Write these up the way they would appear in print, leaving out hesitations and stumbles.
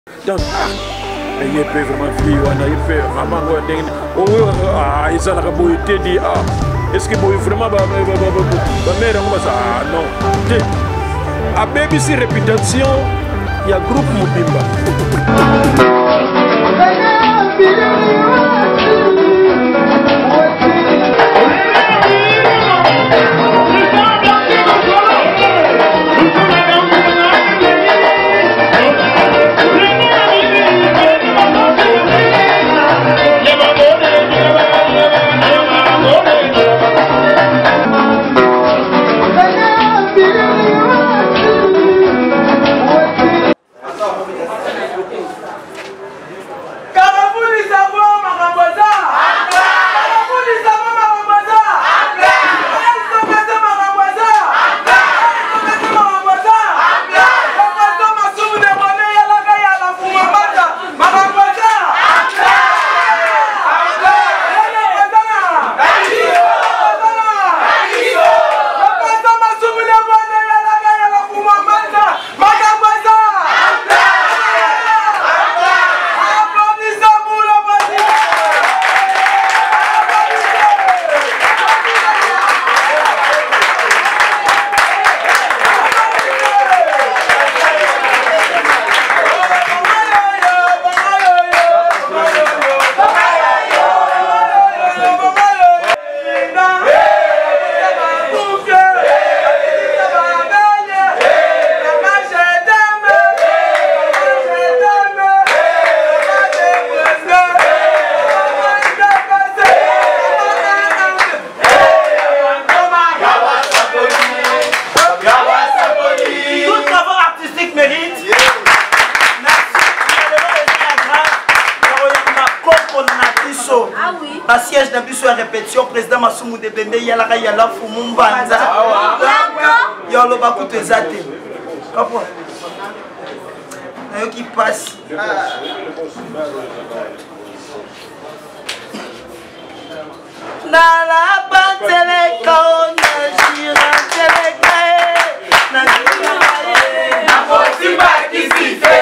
Donc, il peut vraiment fuir, il peut vraiment ils ont la beauté dit est-ce que vous vraiment non à BBC réputation il y a groupe Mubimba. La siège d'un bus à répétition, président Massoumou de Bende, Yalaka Yala Fumumbanza. Yolo Bakuto Zate. Kapwa. Nayo qui passe. Nala Bantele Kaona Jira Telekae. Najira Naposimba Kisife.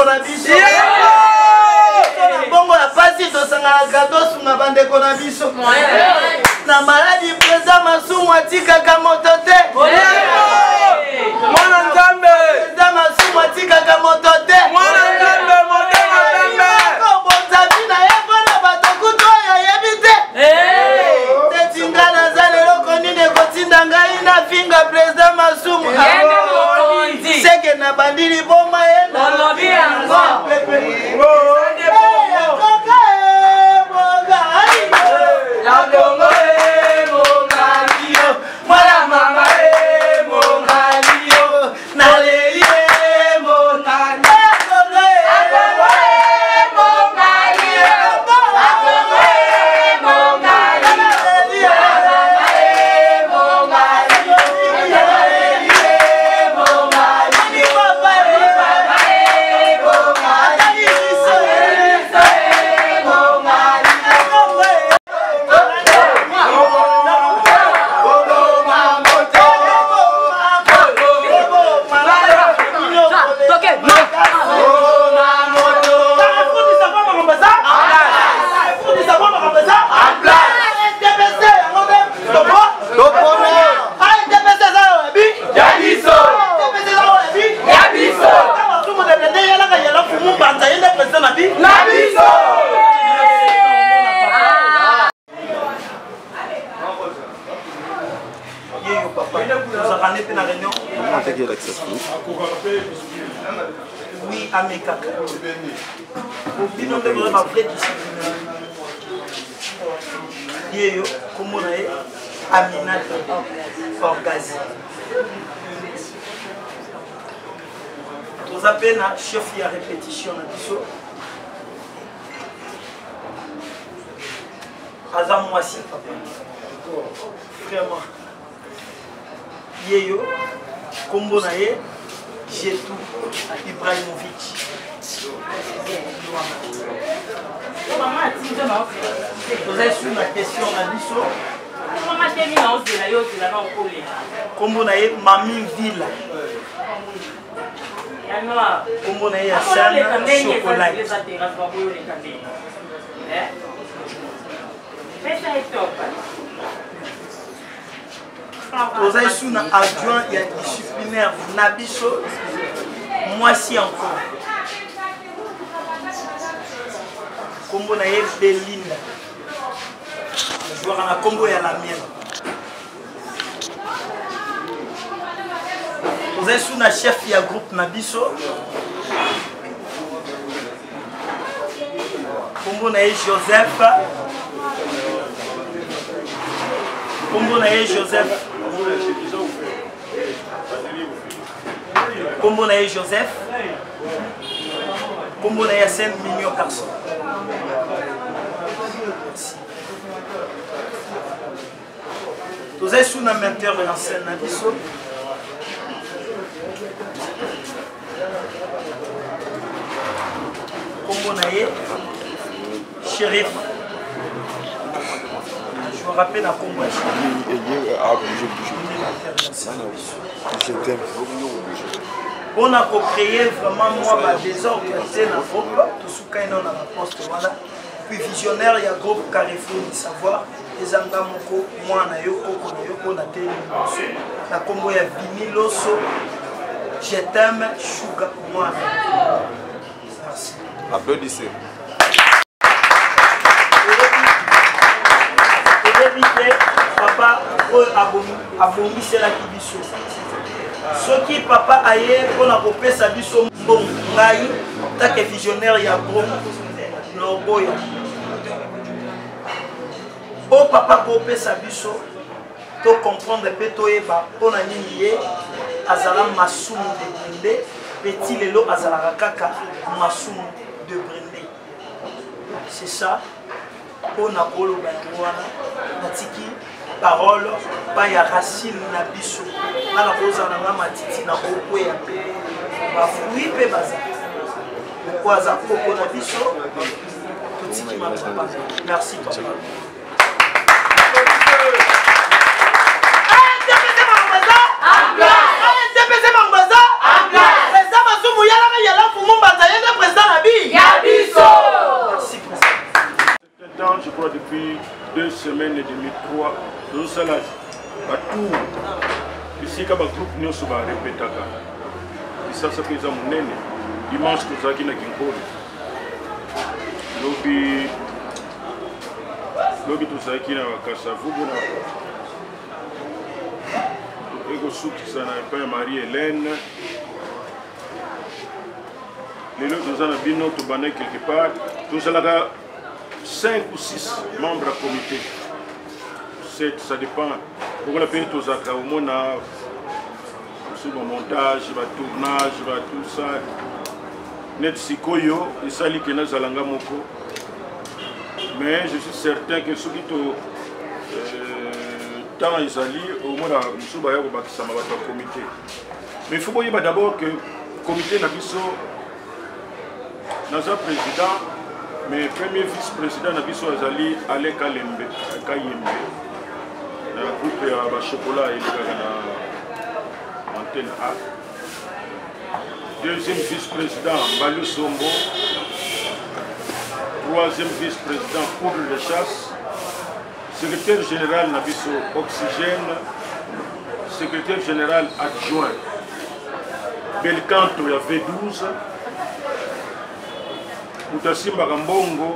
bandeko na biso bongo ya pasi tosangana gado sunga bandeko na biso na maladi président Masumu atikaka moto te mwana nzambe président Masumu atikaka moto te mwana nzambe motema nzambe bozavi na ye mpona bato kutu oyo yebi te tetinga naza lelo konini ekotinda ngai na finga président Masumu seke na bandili boma ye nalobi yango Oui, à mes caca. Bino de vraiment vrai discipline. Yeyo, comme on a Aminata, Orgazi. Nous appelons chef à répétition à Bisso. Azam Moissi, papa. Vraiment. Yeyo, comme on a Jetou Ibrahimovic. Vous avez su ma question à Bisso. Comme on a Mami Villa. Comme on a Yassana Chocolat. Vous avez su un adjoint et un disciplinaire Nabiso. Moi si encore. Combo na ye Belinda. Joueur na combo ya la mienne. Vous avez sous na chef ya groupe Nabiso. Combo na ye Joseph. Combo na ye Joseph. Combo na ye Joseph. Combo na ye Sen Mignon Garçon. Vous avez sous un menteur en scène à Bisso. Combo na ye Shérif. Je me rappelle à Combo. Je t'aime. On a créé vraiment moi des ordres dans le groupe, tout ce qu'on a dans la poste voilà. Puis visionnaire il y a groupe Carrefour du savoir, les angamoko, moi na yo koko na yo on a télé la combo ya viniloso. Je t'aime Sugar moi. Merci. Applaudissez. Papa abongi c'est la kibiso. Ce qui papa aye pour la copie sa biso bon ngai ta que visionnaire ya groupe logo ya. O papa copie sa biso to comprendre pe to eba pona nini ye azala Masumu de Brindé petit lelo azala kaka Masumu de Brindé. C'est ça. On a koloba wana natiki parole pa ya racine na biso na koza na matiti na oko ya pe ba fruit pe baza ko za koko na biso tutiki ma papa. Merci papa. Président Masumu yala fumu mbanza yende 2 semaines et demie, 3. Nous sommes là. Tout. Ici, quand le groupe nous sommes répétés. Et ça, c'est présent mon nez. Dimanche, nous sommes à Kinkoli. Lobby tout ça qui n'a pas ça. Vous ça n'a pas Marie-Hélène. Les autres, nous avons bien notre banner quelque part. Tout ça là, 5 ou 6 membres du comité. Ça dépend. Pour la paix, tout ça, au moins, sur le montage, le tournage, tout ça. Net Sikoyo, et ça, il y a Zalanga Moko. Mais je suis certain que ceux qui ont tant ils allient, au moins, nous sommes au comité. Mais il faut voir d'abord que le comité n'a pas un président, mais le premier vice-président n'a pas allé à l'Ekalembe, à Kayembe. Dans le groupe de chocolat et l'antenne A. Deuxième vice-président, Balou Sombo. Troisième vice-président, Poudre de chasse. Secrétaire général Nabiso Oxygène. Secrétaire général adjoint. Belcanto, il y avait 12. Moutasimba Gambongo.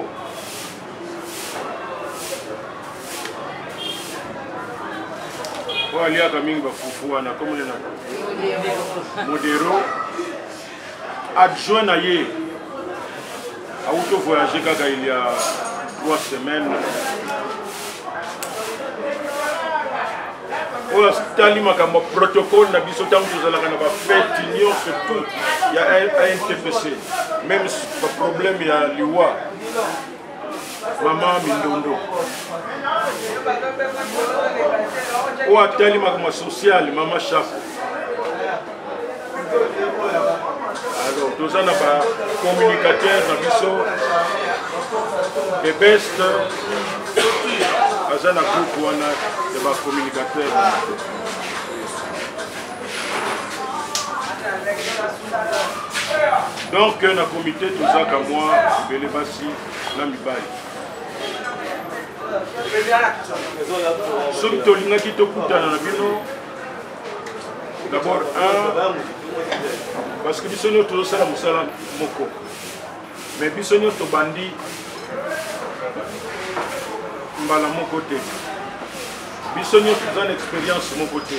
Alia Kaminga Fufouana, comme on est Modero, adjoint Naye, a auto-voyagé il y a 3 semaines. Ola Stalima comme protocole, n'a pas autant que nous allons faire union sur tout. Il y a un TPC, même le problème il y a l'IWA. Maman Mindondo. Ou à tel magma social, maman Chapo. Alors, nous avons un communicateur, le best, nous avons un groupe de communicateurs. Donc, dans le comité, tout ça, comme moi, je vais passer dans le bail. Soki tolingaki tokutana na bino d'abord parce que biso nyonso tozosala mosala moko mais biso nyonso tobandi mbala moko te biso nyonso toza na expérience moko te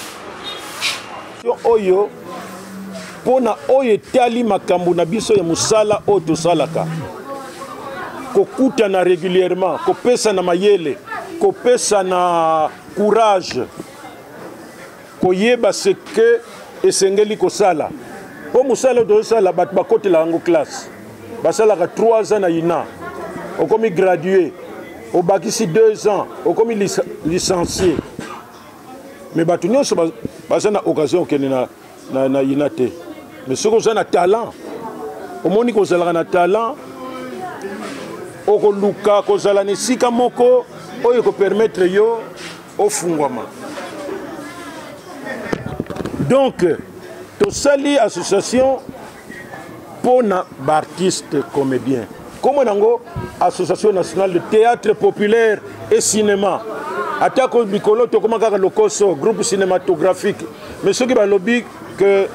oyo mpona oyo etali makambo na biso ya mosala oyo tosalaka kokutana régulièrement, kopesa na mayele, kopesa na courage, koyeba ce que esengeli kosala. Po musala do sala bat bakote la ngo classe. Basala ka 3 ans na ina. Okomi gradué, obakisi 2 ans, okomi licencié. Mais batu nyonso basana occasion kene na ina te. Mais soko za na talent. Omoni ko zala na talent. Oko luka kozala ne sika moko oyo ko permettre yo ofungwama. Donc to sali association pona artiste comédien. Comme nango association nationale de théâtre populaire et cinéma. Atako bikolo to koma kaka lokoso groupe cinématographique. Mais ce qui va lobby que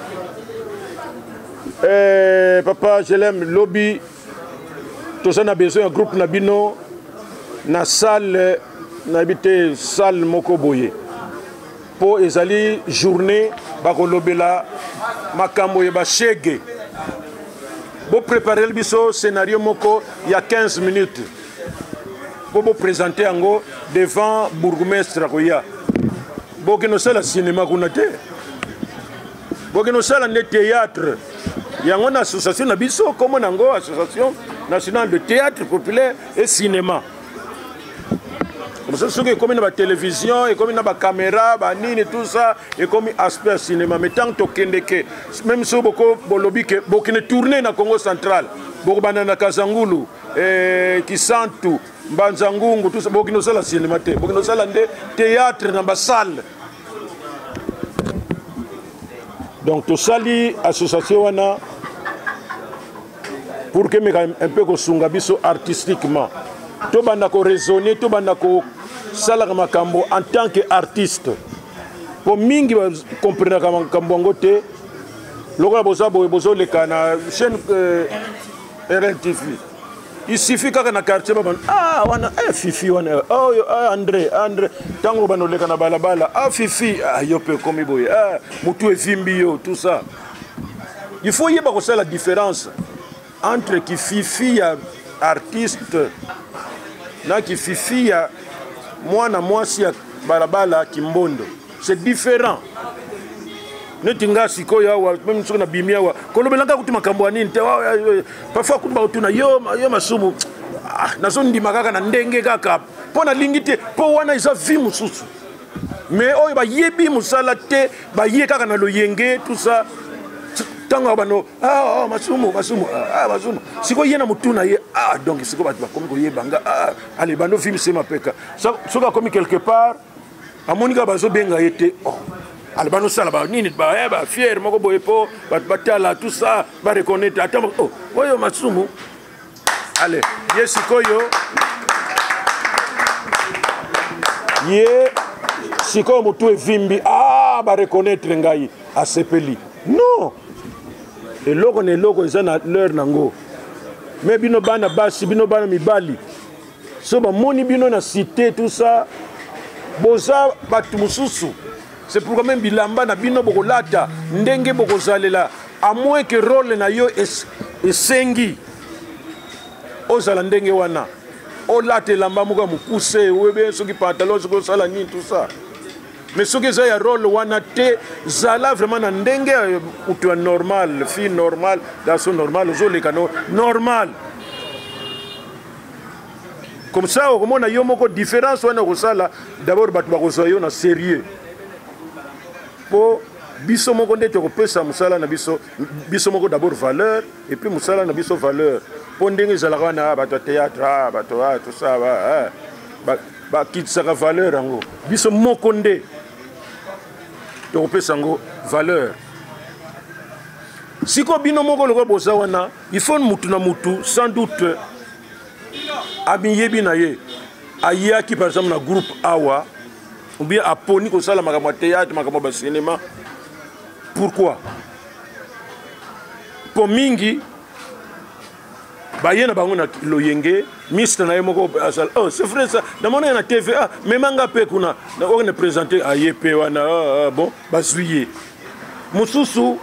papa je l'aime lobby. Tous on a besoin d'un groupe Nabino, na salle, n'habite salle moko boye. Pour ezali journée, bako lobela, makambo yeba shege. Pour préparer le biso scénario moko, il y a 15 minutes. Pour vous présenter en gros devant bourgmestre koya. Pour que nous soyons le cinéma qu'on a été. Pour que nous soyons le théâtre. Il y a une association Nabiso, comme on a association nationale de théâtre populaire et cinéma. Comme ça, ceux qui comme la télévision, et comme la caméra, et tout ça, et comme aspect cinéma. Mais tant que même si beaucoup ne tournent dans le Congo central, beaucoup de Kazangulu, Kisantu, Banzangungu, tout ça, beaucoup ne sont la cinéma, beaucoup ne sont la théâtre dans la salle. Donc, tout ça, l'association, pour que un peu de artistiquement. to banda ko raisonner to banda ko sala makambo en tant qu'artiste pour mingi ba comprendre makambo ngote lokola bozo le kana chaîne RNTV il suffit que na quartier ba wana fifi wana André tango bano le kana balabala fifi yo pe komi boy mutu evimbi yo tout ça il faut yeba ko la différence entre qui fifi ya artiste na qui fifi ya mwana mwasi ya balabala kimbondo c'est différent netinga siko ya wa même soko na bimia wa kolobelanga kuti makambo anini te parfois kuba utuna yo masumu nazo ndima kaka na ndenge kaka pona lingite po wana isa vi mususu mais oyo ba yebi musala te ba ye kaka na loyenge tout ça tanga bano masumu siko yena mutuna ye donc siko ba komi ko yebanga allez bano film c'est ma peka soka komi quelque part amonika bazo benga yete albano sala ba nini ba fier moko boye po batala tout ça ba reconnaître attends oyo masumu allez sikoyo sikoyo mutu evimbi ba reconnaître ngai asepeli non eloko ne eloko eza na leur nango mais bino bana basi bino bana mibali so ba moni bino na cité tout ça boza batu mususu c'est pourquoi même bilamba na bino bokolata ndenge bokozalela à moins que rôle na yo esengi ozala ndenge wana olate lamba moko mukuse webe soki pantalon soki sala nini tout ça mais soki eza ya rôle wana te zala vraiment na ndenge utu normal fille normal garçon normal ozoleka normal comme ça okomona yo moko différence wana kosala d'abord bato bakozwa yo na sérieux po biso moko nde tokopesa musala na biso moko d'abord valeur et puis musala na biso valeur po ndenge ezalaka wana bato ya théâtre bato tout ça bakitisaka valeur yango biso moko nde tokopesa yango valeur siko bino moko loko boza wana il faut mutu na mutu sans doute abiyebi na ye ayaki par exemple na groupe awa ou bien aponi kosala makambo ya théâtre makambo ba cinéma pourquoi po mingi bayena bango na loyenge ministre na ye moko asala c'est vrai ça namona na TV memanga pe kuna na on ne présenter ayep wana bon bazwiye mususu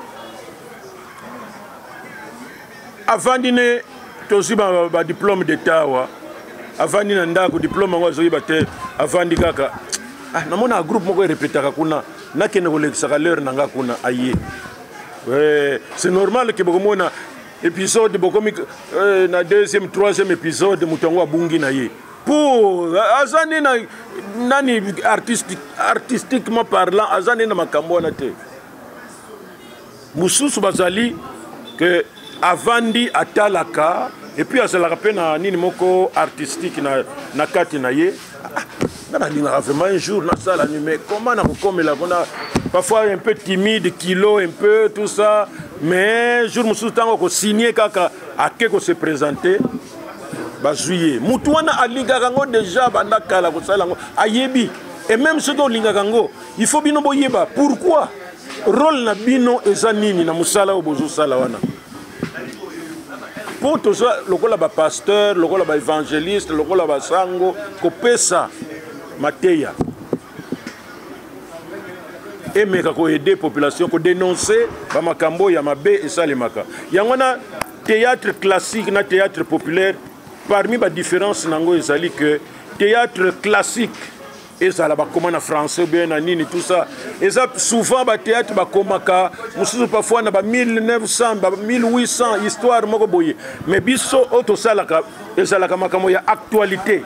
avandine tosi ba diplôme d'état wa avandi na ndako diplôme ngo azoyi bate avandi kaka namona groupe moko répétaka kuna nakene kolekisaka l'heure nanga kuna aye c'est normal que bokomona épisode bokomi na deuxième troisième épisode mutango abungi na ye pour azani na nani artistiquement parlant azani na makambo na te mususu bazali que avandi atalaka et puis azalaka pe na nini moko artistique na kati na ye vraiment un jour mais comment on a parfois un peu timide kilo un peu tout ça mais jour mususu tango ko signer kaka akeko se présenter bazuye mutu wana alingaka ngo déjà banda kala ko sala ngo ayebi et même ceux qui lingaka ngo il faut bino boyeba pourquoi rôle na bino eza nini na musala obozo sala wana pour tout ça lokola ba pasteur lokola ba évangéliste lokola ba sango ko pesa mateya et meka ko aider population ko dénoncer ba makambo ya mabe et salemaka yangona théâtre classique na théâtre populaire parmi ba différence nango ezali que théâtre classique ezala ba comment na français bien na nini tout ça eza souvent ba théâtre ba komaka mususu parfois na ba 1900 ba 1800 histoire moko boye mais biso auto salaka ezala makambo ya actualité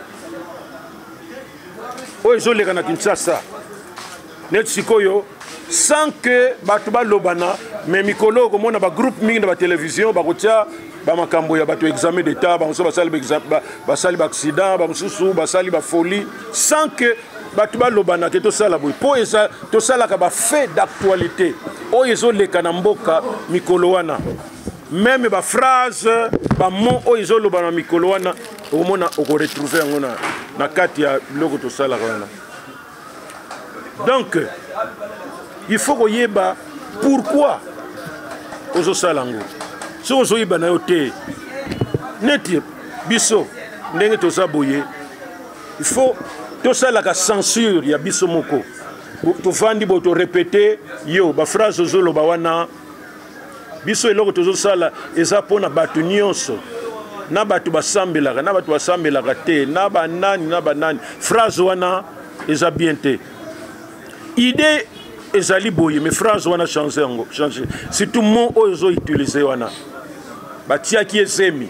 oyo ezoleka na Kinshasa net sikoyo sans que bato balobana mais mikolo komona ba groupe mingi na ba télévision ba kotia ba makambo ya bato examen d'état ba mususu basali ba accident ba mususu basali ba folie sans que bato balobana ke tosala boy po eza tosalaka ba fait d'actualité oyo ezoleka na mboka mikolo wana même ba phrase ba mot oyo ezolobana mikolo wana okomona okoretrouve yango na kati ya biloko tosalaka wana. Donc il faut koyeba pourquoi ozosala yango. Soki ozoyeba na yo te neti biso ndenge toza boye, il faut tosalaka censure ya biso moko. Tovandi bo to répéter yo ba phrase ozoloba wana biso eloko tozosala eza pona bato nyonso na bato basambelaka na bato basambelaka te na banani phrase wana eza bien te. Idée ezali boye mais phrase wana changer yango changer surtout mot ozo utiliser wana batiaki ezemi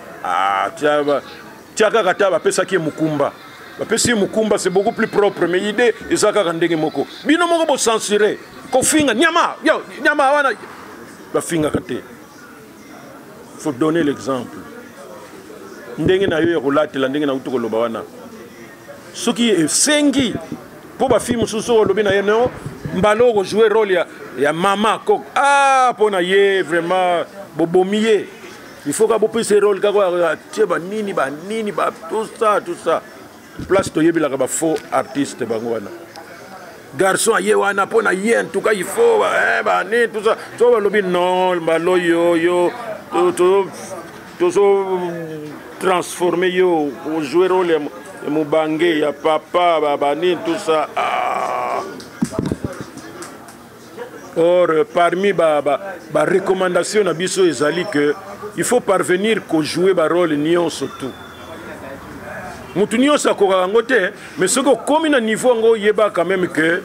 tiaka kata bapesaki mukumba bapesi mukumba c'est beaucoup plus propre mais idée ezaka ndenge moko bino moko bo censurer ko finga nyama yo nyama wana bafinga kate. Faut donner l'exemple ndenge na yo ya kolatela ndenge na utuko loba wana soki esengi po ba film suso lobi na yeno mbalo ko jouer rôle ya mama kok pona ye vraiment bobomier. Il faut que vous puissiez rôle nini tout ça place to yebi la faux artiste bangwana garçon aye wana pona ye en tout cas il faut ni tout ça so lobi non balo yo to transformer yo jouer rôle ya mubange ya papa ni tout ça or parmi ba recommandation na biso ezali que il faut parvenir à jouer un rôle nion surtout. Mutu nion sa ko ngote mais ce que comme na niveau ngo yeba quand même que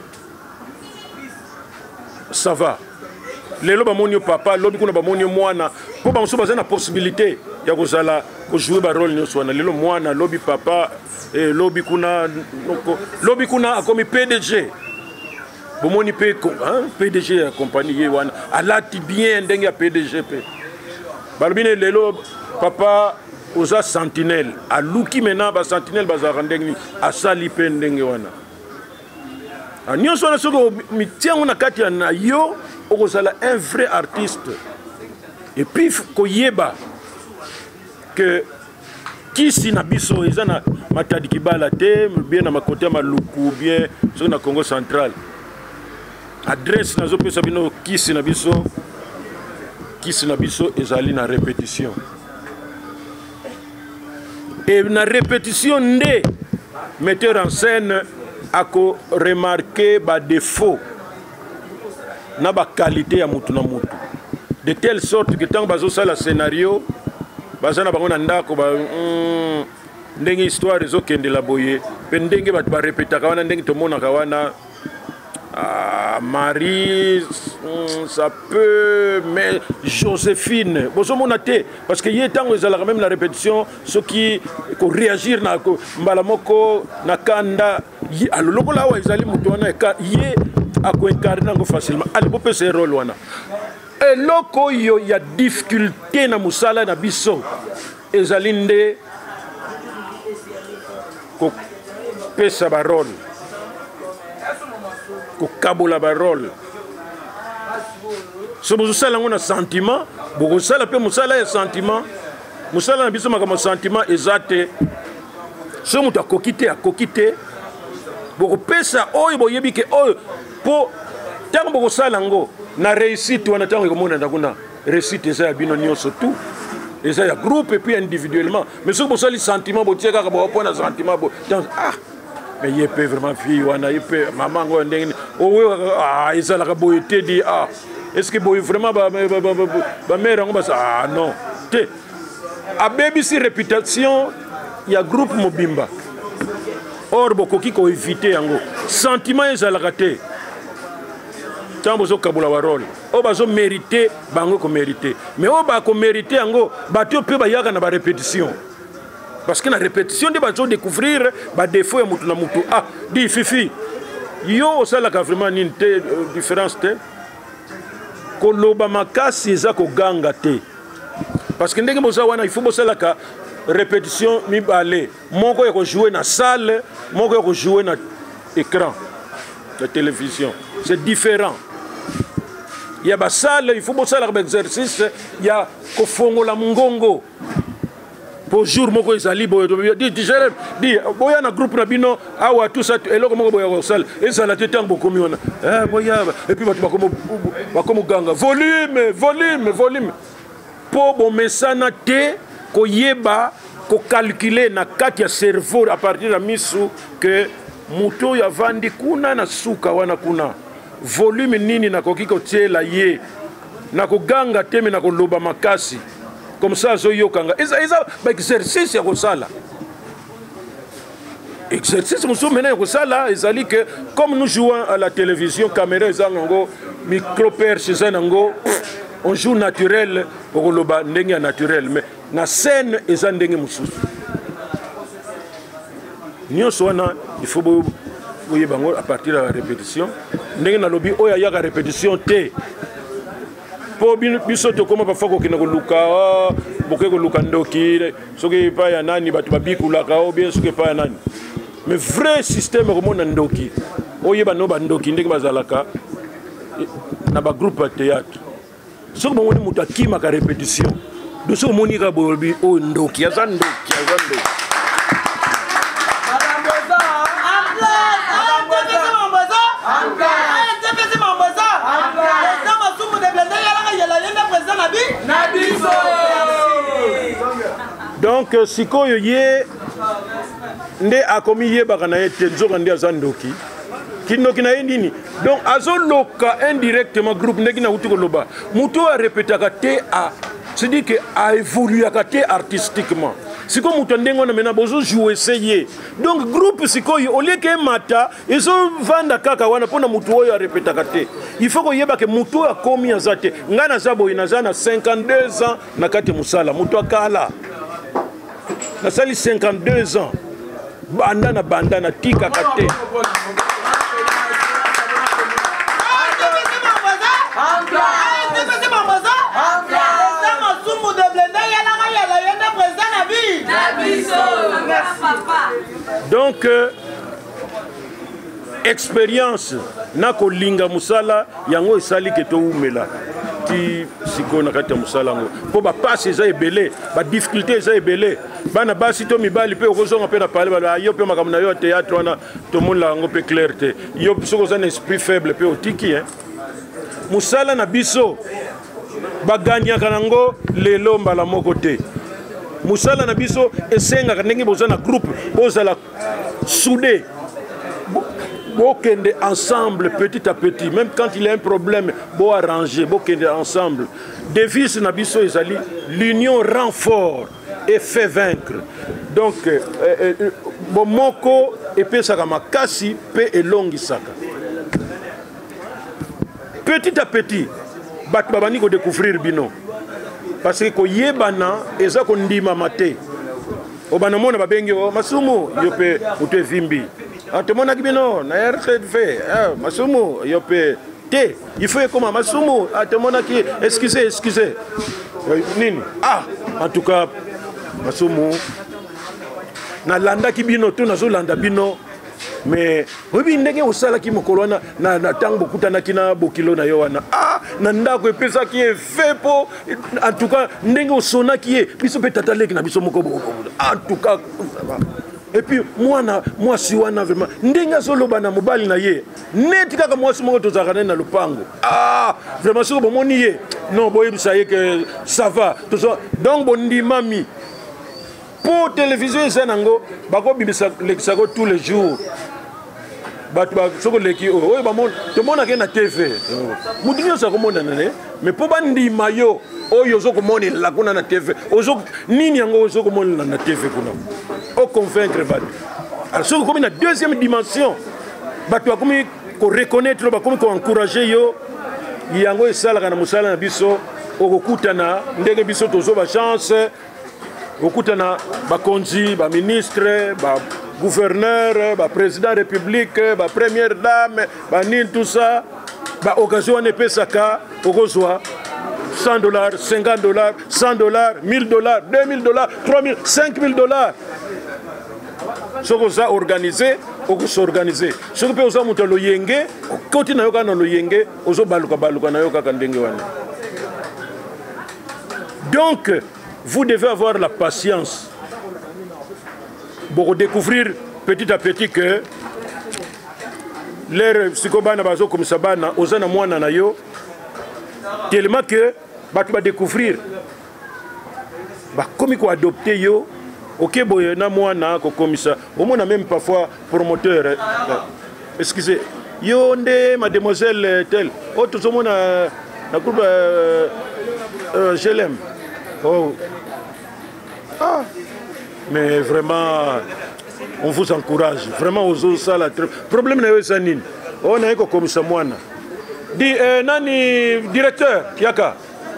ça va. Lelo ba monio papa lobi kuna ba monio mwana po ba musuba na possibilité ya kozala ko jouer un rôle nion swana lelo mwana lobi papa et lobi kuna comme PDG. Bomoni pe PDG accompagné wana alati bien ndenge ya PDG pe. Balbine lelo papa oza sentinelle a luki mena ba sentinelle bazara ndenge asali pe ndenge wana nyonso na soko mitiango na kati na yo okozala un vrai artiste et puis koyeba que kisi na biso eza na matadi kibala te bien na makote ya maluku bien so na Congo central adresse na zo pesa bino kisi na biso ezali na répétition et na répétition nde metteur en scène a remarqué ba défaut na ba qualité ya mutu na mutu de telle sorte que tant bazo sala scénario bazana bango na ndako ba ndenge histoire ezokende la boye pe ndenge ba répétaka wana ndenge tomona ka wana Marie, ça peut, mais Joséphine, parce qu'il y a tant que même la répétition, ceux qui réagir na mbalamoko na kanda, alors là où ils allaient moutonner, yé à quoi incarner facilement. Allez, vous pouvez ce rôle wana. Et loko il y a difficulté na musala na biso, ils allaient ko pesa barol. Kabola barol so bozosala ngo na sentiment bokosala pe mosala ya sentiment mosala na biso makama sentiment ezate so mutu akoki te bokopesa oyo boyebi ke oyo po ntango bokosala ngo na réussite wana ntango ekomona ndakuna réussite eza ya bino nyonso tout eza ya groupe et puis individuellement mais soki bosali sentiment botie kaka bopona sentiment mais il peut vraiment fille wana il peut maman ngo ndenge ils la boye te dit est-ce que boye vraiment ba mère ngo ba non te a baby si réputation il y a groupe mobimba or bokoki ko éviter yango sentiment ezalaka te tant bozo kabula wa rôle o bazo mériter bango ko mériter mais o ba ko mériter yango bato pe ba yaka na ba répétition. Parce que la répétition de bateaux découvrir bah défaut ya mutu na mutu di fifi yo ça la vraiment une différence te ko loba makasi za ko ganga te parce que ndenge boza wana il faut bosa la répétition mi balé moko ya ko jouer na salle moko ya ko jouer na écran de télévision c'est différent. Il y a ba salle il faut bosa la exercice il y a ko fongola mungongo pour jour moko ezali boye di Jérém di boya na groupe na bino awa tout ça eloko moko boya kosala ezala te tango bokomi wana boya et puis bato bakomo ganga volume po bomesana te koyeba kokalkule na kati ya cerveau à partir ya misu que moto ya vandi kuna na suka wana kuna volume nini nakoki kotiela ye na koganga teme na koloba makasi comme ça zoyokanga eza ba exercice ya kosala exercice musu mena ya kosala ezali que comme nous jouons à la télévision caméra ezango micro perche ezango on joue naturel pour koloba ndenge naturel mais na scène eza ndenge mususu nyonso wana il faut boyeba ngo à partir de la répétition ndenge na lobi oya ya ka répétition te po biso to koma parfois kokina koluka boke koluka ndoki soki pa ya nani bato babikulaka o bien soki pa ya nani mais vrai système komona ndoki oyeba no bandoki ndenge bazalaka na ba groupe de théâtre soki bomoni mutu akimaka répétition do soki omoni ka bobi o ndoki aza ndoki donc sikoyo ye nde akomi yebaka na ye te nzoka nde aza ndoki kindoki na ye nini donc azoloka indirectement groupe ndenge nauti koloba moto arepetaka te c'est-à-dire que aévoluaka te artistiquement sikoyo moto ndenge wana mena bozojouer ye donc groupe sikoyo au lieu ke mata ezovanda kaka wana mpona moto oyo arepetaka te il faut koyeba ke moto oyo akomi aza te ngai naza boye naza na 52 ans na kati mosala moto akala nasali 52 ans banda na tikaka te donc expérience na kolinga musala yango esali ke toumela ti siko na kati ya musala ngo po ba passe eza ebele ba difficulté eza ebele bana basi to mibali pe okozonga pe na parler ba yo pe makamuna yo théâtre wana to monla ngo pe clarté yo soko za esprit faible pe otiki musala na biso baganyaka nango lelo mbala moko te musala na biso esengaka ndenge boza na groupe bozala soudé bokende ensemble petit à petit même quand il y a un problème bo arranger bokende ensemble devise na biso ezali l'union rend fort et fait vaincre donc bomoko epesaka makasi pe elongisaka petit à petit bato babani ko découvrir bino parce que koyebana eza kondima mate obana mona babengi masumu yo pe uto vimbi atemona kibino na RCV masumu yo pe te il faut comme masumu atemona ki excusez nini en tout cas masumu na landa kibino to nazo landa bino mais obi ndenge osala ki mokolo na tango kutana kina bokilo na yo wana na ndako epesa ki fait po en tout cas ndenge osona ki biso pe tataleki na biso moko boko en tout cas et puis moi si wana vraiment ndenge azoloba na mobali na ye neti kaka mwasi moko tozakana na lupango vraiment soko bomoni ye non boyebisa ye que ça va donc bondimami pour télévision eza nango bakobimisa lekisako tous les jours bato soko leki oyo bamona tomonaka na TV mutu nyonso akomonana ne mais mpo bandima yo oyo ozokomonela kuna na TV nini yango ozokomonela na TV kuna oconvaincre bato alors soki okomi na deuxième dimension bato bakomi koreconnaître bakomi koencourage yo yango esalaka na mosala na biso okokutana ndenge biso tozo bachance okutana bakonzi baministre bagouverneur bapresident république bapremière dame banini tout ça baoccasion wana epesaka okozwa $100 $50 $100 $1000 $2000 $3000 $5000 soki oza organisé okosorganize soki mpe oza moto loyenge okoti na yo kaka na loyenge ozobaluka na yo kaka ndenge wana donc vous devez avoir la patience pour découvrir petit à petit que l'air psychobana bazo comme ça bana ozana mwana na yo tellement que tu vas découvrir comme il faut adopter yo ok boy na mwana ko comme ça au moins même parfois promoteur excusez yo nde mademoiselle tel oh tout le monde na groupe je l'aime oh ah mais vraiment on vous encourage vraiment aux autres ça la problème na yo sanine on a comme ça mwana di nani directeur yaka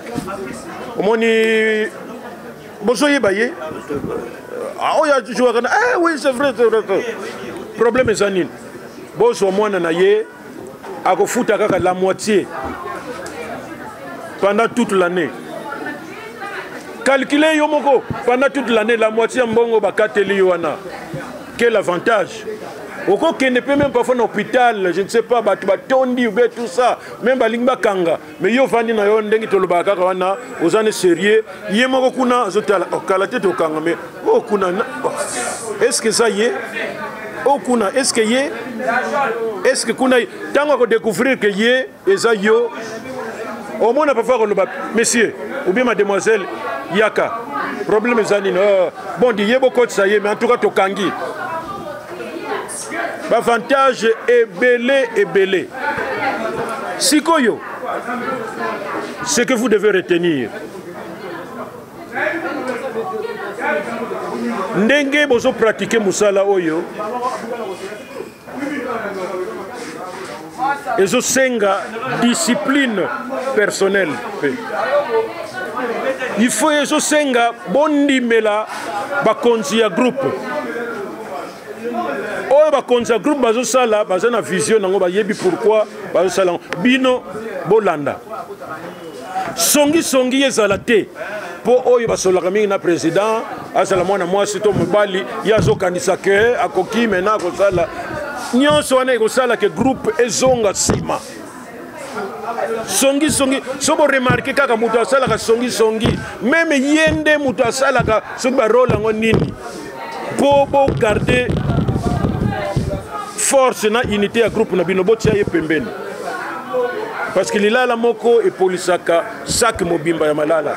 omoni bosoye baye ah oh ya toujours ah oui c'est vrai problème est sanine boso mwana na ye akofuta kaka la moitié pendant toute l'année. Calculez yomoko pendant toute l'année la moitié mbongo bakateli yoana. Quel avantage? Oko qui ne peut même pas faire un hôpital, je ne sais pas, tondi ou tout ça, même balingba kanga. Mais yo vandi na yo ndengi toloba kaka wana, ozane sérieux, yemoko kuna zotala okalate to kanga mais oh kuna est-ce que ça y est? Oh kuna est-ce que y est? Est-ce que kuna tango ko découvrir que y est et ça yo au moins, on n'a pas fait le monsieur, ou bien mademoiselle Yaka. Problème est zanine. Bon, il y a beaucoup de ça, mais en tout cas, Tokangi. L'avantage est belé et belé. Sikoyo, ce que vous devez retenir. Ndenge bozo pratiquer musala oyo. Et je senga discipline personnelle. Il faut que je senga bondi mela bakonzi ya groupe. Oh bakonzi ya groupe bazo sala bazana vision nango bayebi pourquoi bazo sala bino bolanda. Songi ezala te po oyo basolaka mingi na président asala mwana mwasi to mobali yazo kanisa ke akoki mena ko sala nyonso wana ekosala ke groupe ezonga sima songi sobo remarquer kaka mutu asalaka songi même yende mutu asalaka soki barole yango nini po bo garder force na unité ya groupe na bino botia ye pembeni parce que lilala moko epolisaka sak mobimba ya malala.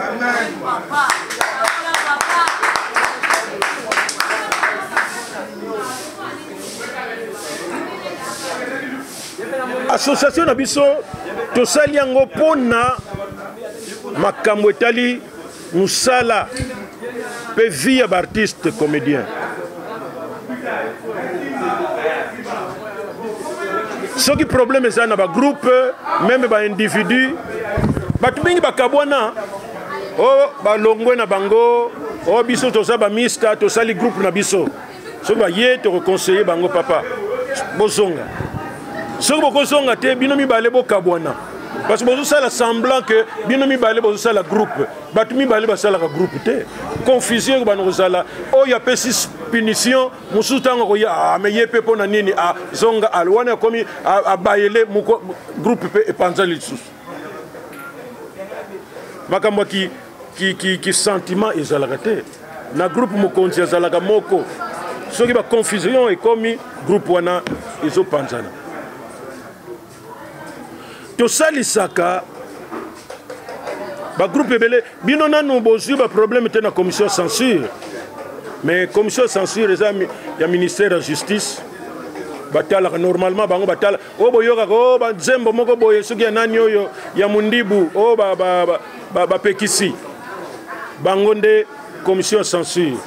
Association na biso tosali yango pona makambo etali musala pe vie ya artiste comédien. Soki problème eza na ba groupe même ba individu batu mingi bakabwana o balongwe na bango o biso toza ba mista tosali groupe na biso soki ba ye to conseiller bango papa bozonga. Ce que vous avez fait, bino mibale bokabwana. Parce que vous avez semblant que bino mibale bozo la groupe. Batu mibale basala ka groupe te. Confusion ko banozala. Oh ya pesis punition, musuta ngo ya mais yepe pona nini a zonga alwana komi a bayele muko groupe pe epanza litsus. Makambo ki sentiment ezalaka te. Na groupe mukonzi ezalaka moko. Soki ba confusion e komi groupe wana ezo panzana. To salisaka ba groupe ebele bino nanu bozu ba problème te na commission censure mais commission censure eza ya ministère de justice batala normalement bango batala o boyoka ko ba nzembo moko boye soki ya nani oyo ya mundibu o ba pekisi bango nde commission censure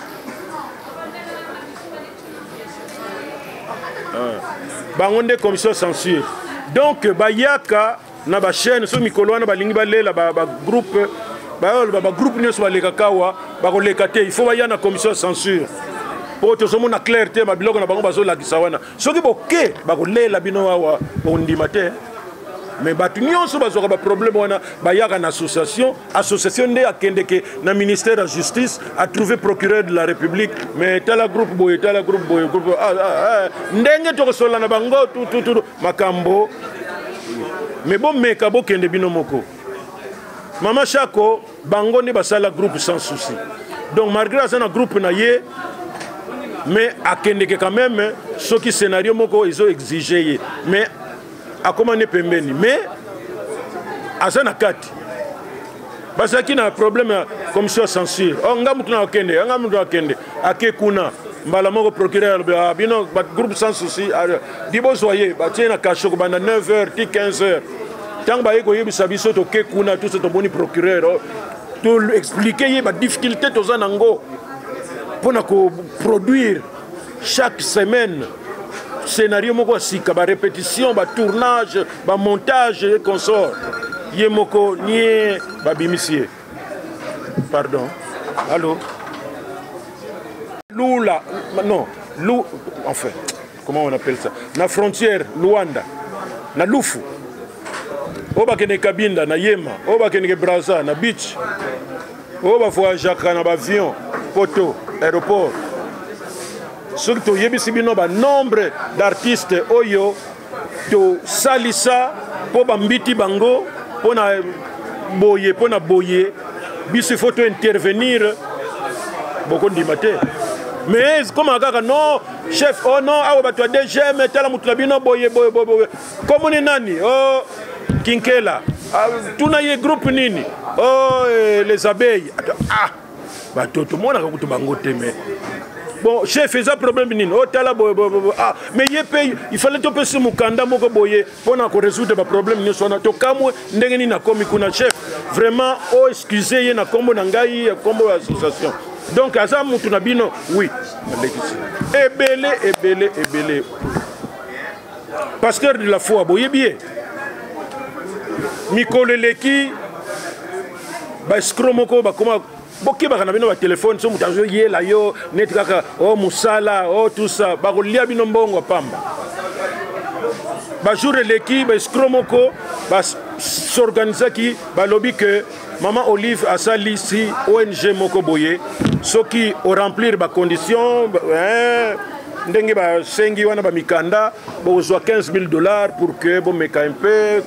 bango nde commission censure. Donc, bayaka na ba chaîne so mikolo wana balingi balela ba groupe ba groupe nyonso baleka kawa ba koleka te il faut baya na commission censure pour to somo na clarté ba biloko na bango bazo lakisa wana soki boke ba kolela bino wa ondima te mais batu nyonso bazoka ba problème wana bayaka na association nde akendeke na ministère de la justice a trouvé procureur de la République mais tala groupe boye groupe ndenge to kosola na bango tout makambo mais bon meka bo kende bino moko mama chako bango nde basala groupe sans souci donc malgré ça na groupe na ye mais akendeke quand même ce qui scénario moko ils ont exigé mais a commandé pembeni mais azana kati parce qu'il y a un problème comme ça censure on nga mutu na okende ake kuna mbala moko procureur bino groupe sans souci dibo soyez ba tiena kashoko bana 9h ti 15h tant ba yeko yebisa biso to ke kuna tout ce to boni procureur to expliquer les difficultés aux anango pour produire chaque semaine scénario moko sika ba répétition ba tournage ba montage et consort yemoko nie ba bimisie pardon allô Lula non Lou enfin comment on appelle ça na frontière Luanda na Lufu oba kene Kabinda na Yema oba kene Brazza na beach oba voyagaka na avion poto aéroport surtout yebisi bino ba nombre d'artistes oyo to salisa po bambiti bango pona boye biso faut intervenir beaucoup ndimate mais comme akaka non chef oh non awa bato ya DGM tala mutu na bino boye comme ni nani oh Kinkela tuna ye groupe nini oh les abeilles bato to mona ka kutu bango teme bon chef eza problème nini oh tala mais ye paye il fallait to pesi mukanda moko boye pona ko résoudre ba problème ni sona to kamwe ndenge ni na komi kuna chef vraiment oh excusez ye na kombo na ngai kombo association donc aza mutu na bino oui ebele pasteur de la foi boye bien mikolo leki ba skromoko ba koma boki ba kana bino ba téléphone so mutazo yela yo net kaka oh musala oh tout ça ba ko lia bino mbongo pamba ba jour leki ba skromoko ba s'organiser ki ba lobby que maman Olive a sali si ONG moko boye soki au remplir ba condition ndenge ba sengi wana ba mikanda bo zo $15,000 pour que bo meka un peu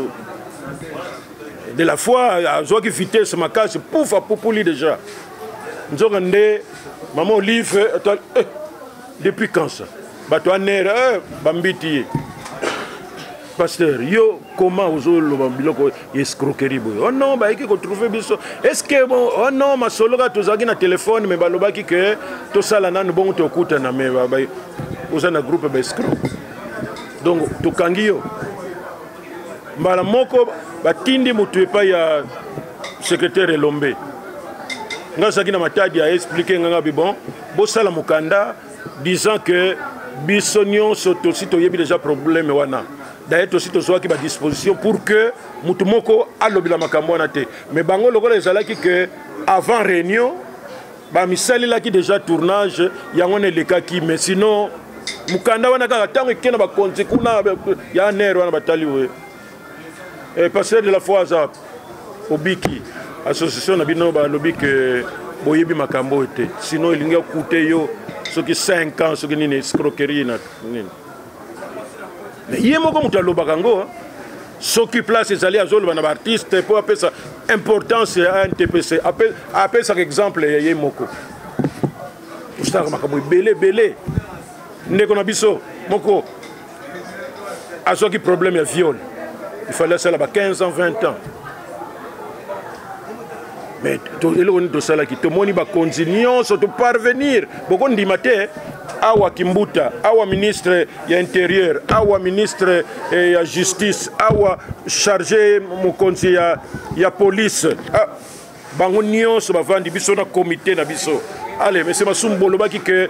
de la foi à zo ki vitesse ma case pouf à populi déjà nzongande maman Olive depuis quand ça ba to aner bambiti pasteur yo comment ozolo bambiloko escroquerie boy oh non ba eki ko trouver biso est-ce que bon oh non ma solo ga tozaki na téléphone mais balobaki que to sala nanu bongo to kuta na me ba ozana groupe ba escroc donc to kangio mbala moko batindi mutu epa ya secrétaire Elombe ngasaki na matadi a expliquer nganga bi bon bo sala mukanda disant que bisonio soto sito yebi déjà problème wana d'ailleurs aussi to soki ba disposition pour que mutu moko alobila makambo na te mais bango lokola ezalaki que avant réunion ba misali laki déjà tournage yango ne lekaki mais sinon mukanda wana kaka tango kena ba konzi kuna ya nero wana batali we et pasteur de la foi za obiki association na bino ba lobby que boyebi makambo te sinon ilinga coûter yo soki 5 ans soki nini escroquerie na nini mais yé moko mutu alobaka ngo soki place ezali azoloba na baartiste po apesa importance ya NTPC apesa exemple ya ye moko osaka makambo ebele ndeko na biso moko azwaki problème ya viol il fallait ça là-bas 15 ans 20 ans mais eloko nini tosalaki tomoni bakonzi nyonso toparvenir boko ndima te awa Kimbuta awa ministre ya intérieur awa ministre ya justice awa chargé mokonzi ya police bango nyonso bavandi biso na comité na biso allez mais c'est masumu bolobaki que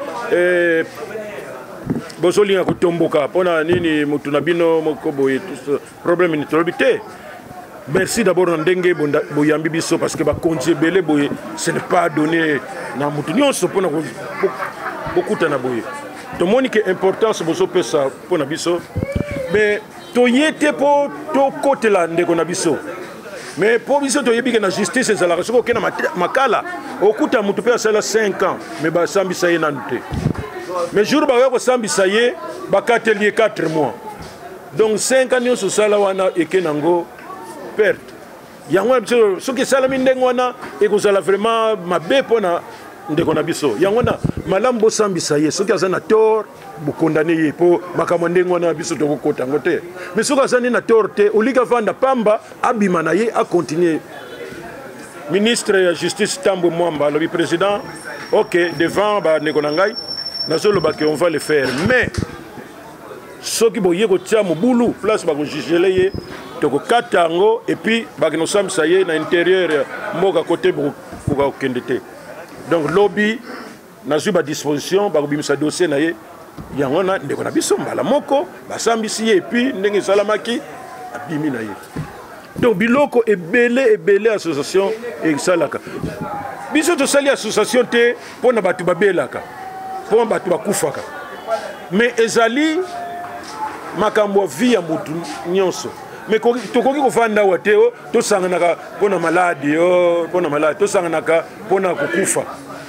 bozolinga kotomboka mpona nini mutu na bino moko boye problème ni tolobi te merci d'abord na ndenge boyambi biso parce que bakonzi ebele boye ce n'est pas donné na mutu nyonso mpona bokutana boye tomoni ke importance bozopesa mpona biso mais toye te mpo tokotela ndeko na biso mais mpo biso toyebi ke na justice ezalaka soki okenda makala okuta mutu mpe asala 5 ans mais basambisa ye nanu te mais jour bakoya kosambisa ye bakateli ye 4 mois donc 5 ans nyonso osala wana eke nango perte yango wana biso soki esalami ndenge wana ekozala vraiment mabe mpona ndeko na biso yango na malamu bosambisa ye soki aza na tort bokondane ye mpo makambo ndenge wana na biso tokokota yango te mais soki aza ni na tort te oliki avanda pamba abima na ye acontinue. Ministre ya justice Tambwe Mwamba alobi président ok devant bandeko na ngai nazoloba ke on va le faire mais soki boye kotia mobulu place bakojugele ye tokokata yango et puis bakinosambisa ye na intérieur mboka kote bokokende te. Donc lobby nazwi badisposition bakobimisa dossier na ye yango na ndeko na biso mbala moko basambisi ye et puis ndenge esalamaki abimi na ye. Donc biloko ebele association esalaka biso tosali association te mpona bato babelaka mpona bato bakufaka mais ezali makambo ya vie ya motu nyonso mais tokoki kovanda awa te tosanganaka mpona maladi tosanganaka mpona kokufa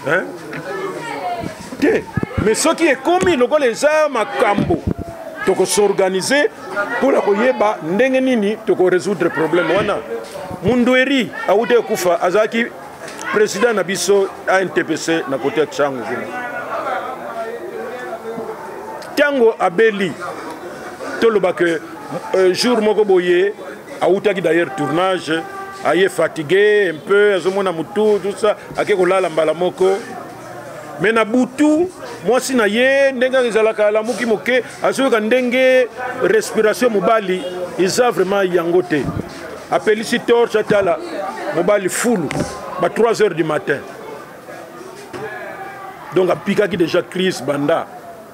te mais soki ekomi lokola eza makambo tokosorganize mpona koyeba ndenge nini tokoresoudre problème wana. Mundweri awute kufa azaki président na biso ANTPC na kote ya Tchango kuna tango abeli toloba que jour moko boye awutaki d'ailleurs tournage aye fatigué un peu azomona mutu tout ça ake kolala mbala moko mais na butu mwasi na ye ndenge ezalaka alamuki moke azoyoka ndenge respiration mobali eza vraiment yango te apelisi torche atala mobali fulu ba 3 heures du matin donc apikaki déjà crise banda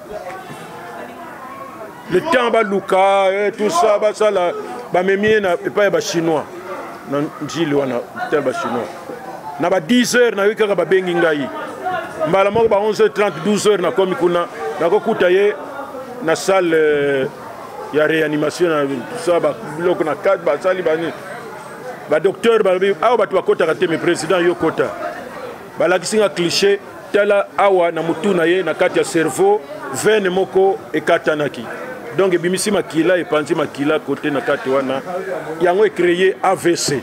le temps baluka tout ça basala bamemie na epai ba chinois na njili wana tel ba chinois na ba 10 heures na yokaka babengi ngai mbala moko ba 11h30 12h na komi kuna nakokuta ye na salle ya réanimation na ça ba biloko na 4 ba sali bani ba docteur balobi awa bato bakotaka te mais président yo kota balakisinga cliché tala awa na mutu na ye na kati ya cerveau veine moko ekatanaki donc ebimisi makila epanzi makila côté na kati wana yango créé AVC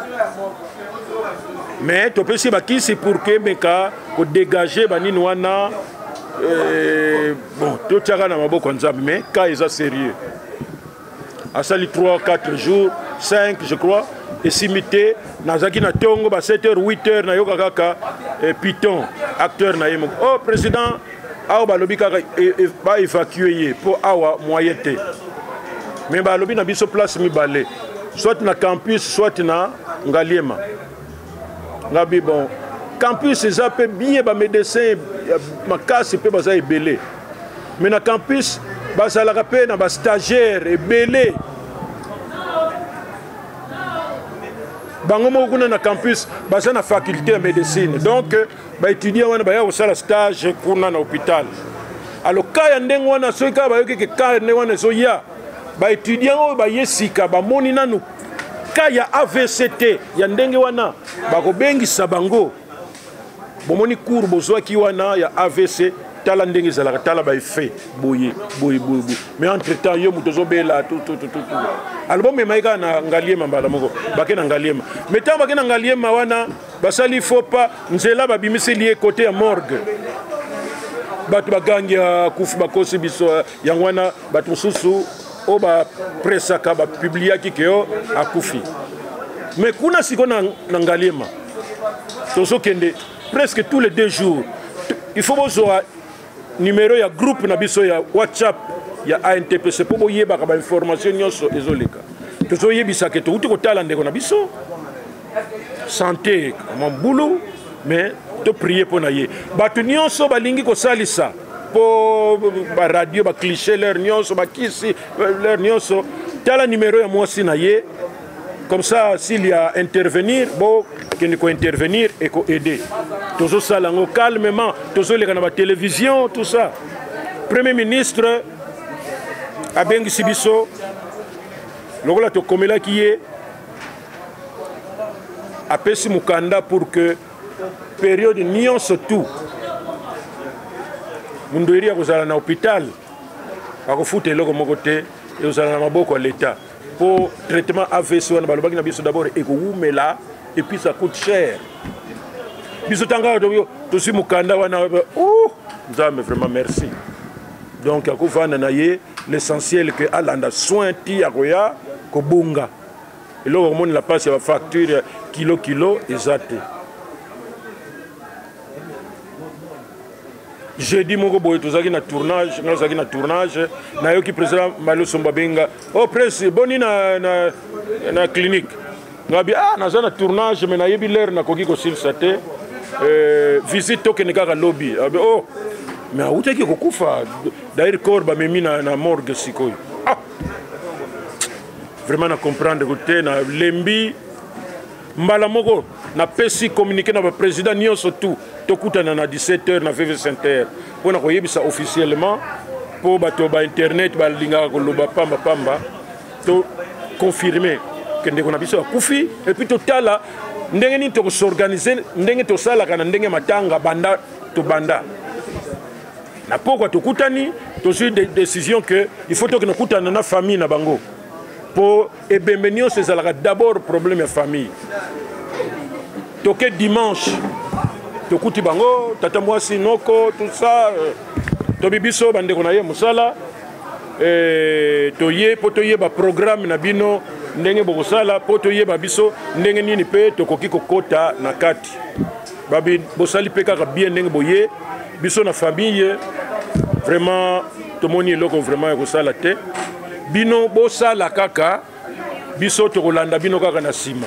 mais topesi bakisi pour que meka ko dégager banini wana bon totiaka na maboko nzambe mais cas eza sérieux asali 3-4 jours 5 je crois et simité nazaki na tongo ba 7h 8h na yoka kaka Piton acteur na yemo oh président awa balobi kaka ba évacuer ye pour awa moyen te mais balobi na biso place mibale soit na campus soit na Ngaliema ngabi bon campus eza pe bien ba médecin makasi pe baza ebele mais na campus basalaka pe na ba stagiaire ebele bango moko kuna na campus baza na faculté de médecine donc ba étudiant wana baya kosala stage kuna na hôpital alors ka ya ndenge wana soki kaka bayoki ke ka ndenge wana ezoya ba étudiant oyo bayesika bamoni nanu ka ya AVCT ya ndenge wana bakobengisa bango bomoni cours bozwaki wana ya AVC tala ndenge ezalaka tala ba effet boye mais entre temps yo moto ozobela tout alors bomemaika na Ngaliema mbala moko bake na Ngaliema mais tant bake na Ngaliema wana basali faut pas nzela babimisi lié côté ya morgue bato bagangi ya kufu bakosi biso yango wana bato mosusu o bapresaka bapubliaki ke yo akufi mais kuna siko na Ngaliema tozokende presque tous les 2 jours il faut bozwa numéro ya groupe na biso ya WhatsApp ya ANTPC po boyebaka ba information nyonso ezoleka tozoyebisa ke touti kotala ndeko na biso santé mon boulot mais to prier pour na ye bato nyonso balingi kosalisa po ba radio ba cliché leur nyonso ba kisi leur nyonso tala numéro ya mwasi na ye comme ça s'il y a intervenir bon qu'il faut intervenir et aider toujours ça là calmement toujours les canaux télévision tout ça premier ministre abengi sibiso lokola to komela qui est apesi mukanda pour que période nion surtout mundoiri akozala na hôpital akofute loko mokote et ozala na maboko ya l'état pour traitement AVC wana balobaki na biso d'abord ekowumela et puis ça coûte cher bisotanga to si mukanda wana nzambe vraiment merci donc akufana na ye l'essentiel que alanda soin ti akoya ko bunga eloko moni la passe ya facture kilo ezate jeudi moko boye tozaki na tournage ngazaki na tournage na yoki président Maloso Mbabenga presse boni na clinique ngabi naza na tournage mais nayebi l'air nakoki kosilisa te visite tokende kaka lobby mais autaki kokufa d'ailleurs corps bamemi na morgue sikoyo vraiment na comprendre que na lembi mbala moko na pesi communiquer na président nyonso tout tokutana na 17h na VV Center pour na koyebisa officiellement pour bato ba internet ba linga ko loba pamba to confirmer que ndeko na biso akufi et puis totala ndenge ni to s'organiser ndenge to sala kana ndenge matanga banda to banda na pourquoi tokutani to sur des décisions que il faut que nous kutana na famille na bango pour ebembenio c'est d'abord problème de famille toke dimanche tokuti bango tata mwasi noko tout ça to bibiso bande ko na ye musala toye po toye ba programme na bino ndenge bokosala po toye ba biso ndenge nini pe tokoki kokota na kati babi bosali pe kaka bien ndenge boye biso na famille vraiment tomoni eloko vraiment ekosala te bino bosala kaka biso tokolanda bino kaka na sima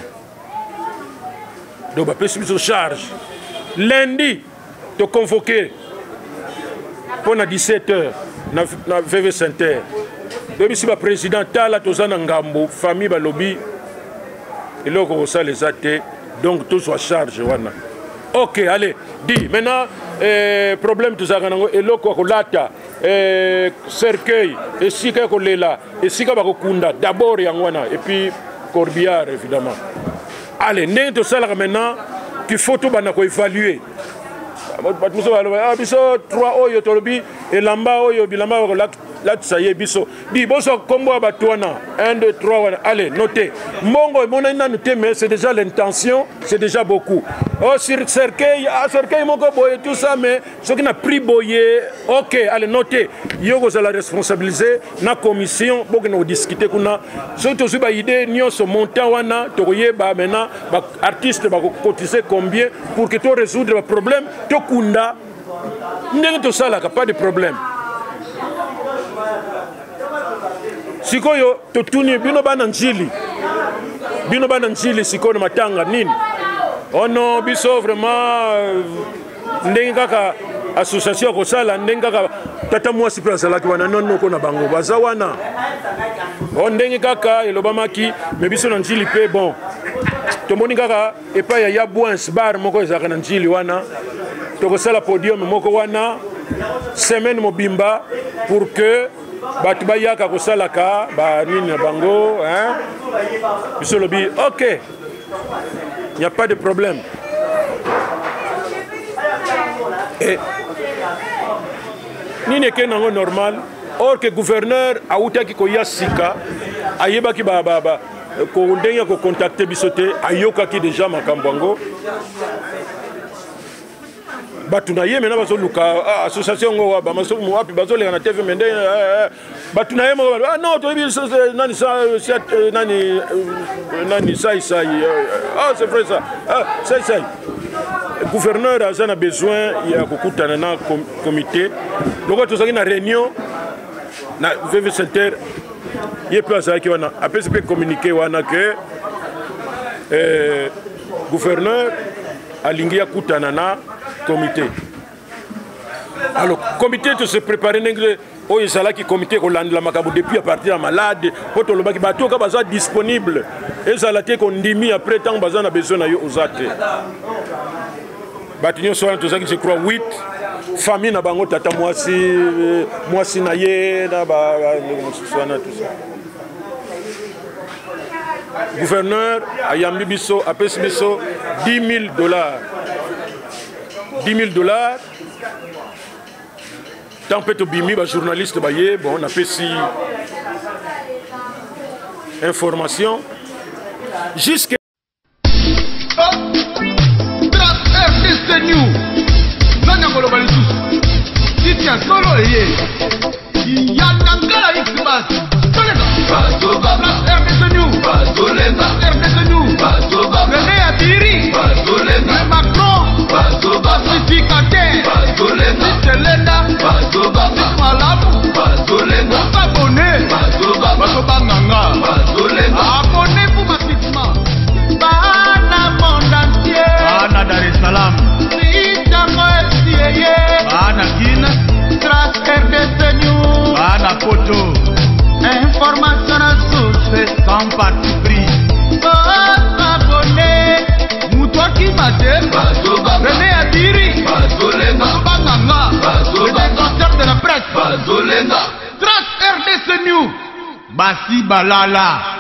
donc bapesi biso charge lundi to convoqué pour na 17h na VV Center donc bisi ba président tala tozana ngambo famille balobi eloko kosala eza te donc tozwa charge wana ok allez dis maintenant problème tozalaka nango eloko kolata cercueil esika kolela esika bakokunda d'abord yango wana et puis corbillard évidemment allez ndenge tosalaka maintenant qu'il faut tobanda koévaluer bato moso baloba biso 3 oyo tolobi elamba oyo bilamba latisa ye biso di boso kombo ya bato wana 1 2 3 wana allez notez mbongo emonani nanu te mais c'est déjà l'intention c'est déjà beaucoup sur cercueil cercueil moko boye tout ça mais soki na prix boye ok allez notez yo kozala responsabiliser na commission bokende kodiscute kuna soki tozwi baide nyonso montant wana tokoyeba maintenant baartiste bakokotise combien pour que to résoudre baproblème tokunda ndenge tosalaka pas de problème sikoyo totuni bino bana njili sikoyo na matanga nini ono biso vraiment ndenge kaka association kosala ndenge kaka tata mwasi pe asalaki wana nonoko na bango baza wana ndenge kaka elobamaki mais biso na njili pe bon tomoni kaka epai ya Yabwins bar moko ezalaka na njili wana tokosala podium moko wana semaine mobimba pour que bato bayaka kosalaka banini na bango biso lobi ok il n'y a pas de problème et nini eke nango normal or que gouverneur autaki koya sika ayebaki ndenge kocontacte biso te ayokaki déjà makambo yango bato na ye mena bazoluka association ngo wapi bazoleka na TV mende bato na ye moko non toyebi nani sai c'est vrai ça sai gouverneur aza na besoin ya kokutana na comité loko tozalaki na réunion na VV Center ye pe azalaki wana apesi pe communiqué wana ke gouverneur alingi akutana na comité. Alors, comité de se préparer, oh, il s'agit du comité depuis à partir de malade, pour tout le monde qui est disponible. Et ça a été condamné après tant que a besoin aux athées. Bâtiment soit tout ça qui se croit 8 famille na bango tata mwasi na ye na ba tout ça. Gouverneur ayambi biso apesi biso $10,000. $10,000. Tant que tu bimi, les journalistes, bon, on a fait si information jusqu'à Olivier. Yangangala Xbas. RDC New. RDC New. René Atiri. Macron. Pacificateur. Selena. Malamu. Abonnez. Abonnez-vous massivement. Bana monde entier. Bana Dar es Salaam. Bana Guinée. Trace RDC News. Bana Poto. Information à source. Sans parti pris. Abonnez. Moutouaki Maté. René Adiri. Banganga. Le défenseur de la presse. Trace RDC News. Bassi Balala.